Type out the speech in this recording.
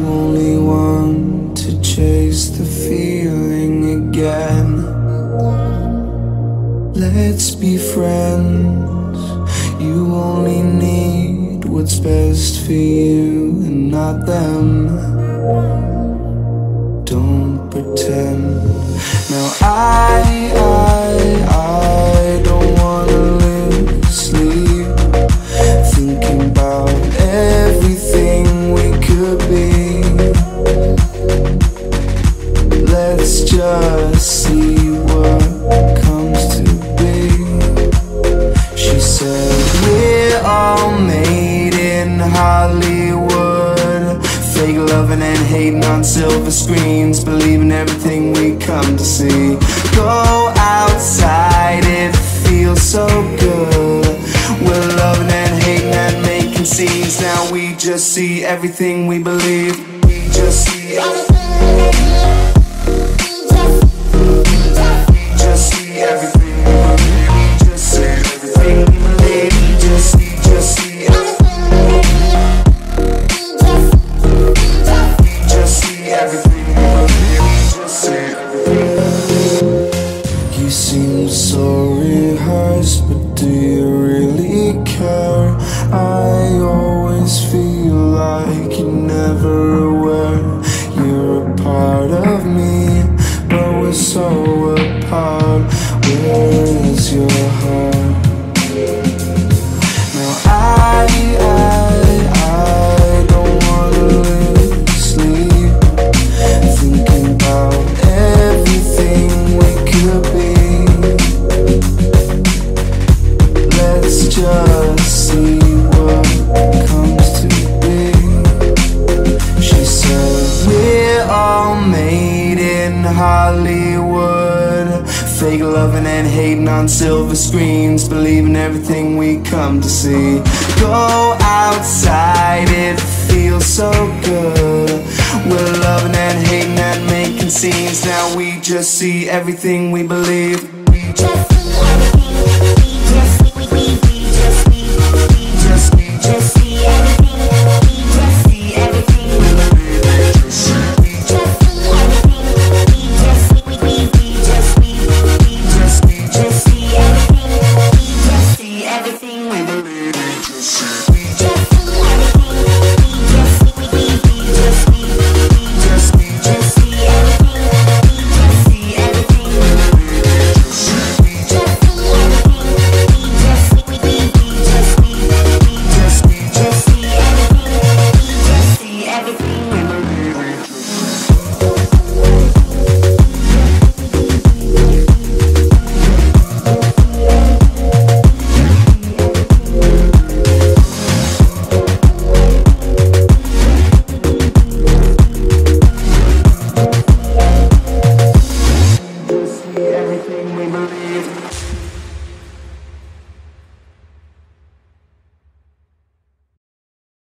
only want to chase the feeling again. Let's be friends. You only need what's best for you and not them. Don't pretend. Now I don't wanna lose sleep, thinking about everything we could be. Let's just see what comes to be. She said we're all made in Hollywood, fake loving and hating on silver screens, believing everything we come to see. Go outside, it feels so good. We're loving and hating and making scenes. Now we just see everything we believe. We just see everything. You seem so rehearsed, but do you really care? I always feel like you're never aware. You're a part of me, but we're so apart. Where is your heart? Now I don't wanna lose sleep, thinking about everything we could be. Let's just see what comes to be. She said we're all made in Hollywood, fake loving and hating on silver screens, believing everything we come to see. Go outside, it feels so good. We're loving and hating and making scenes. Now we just see everything we believe.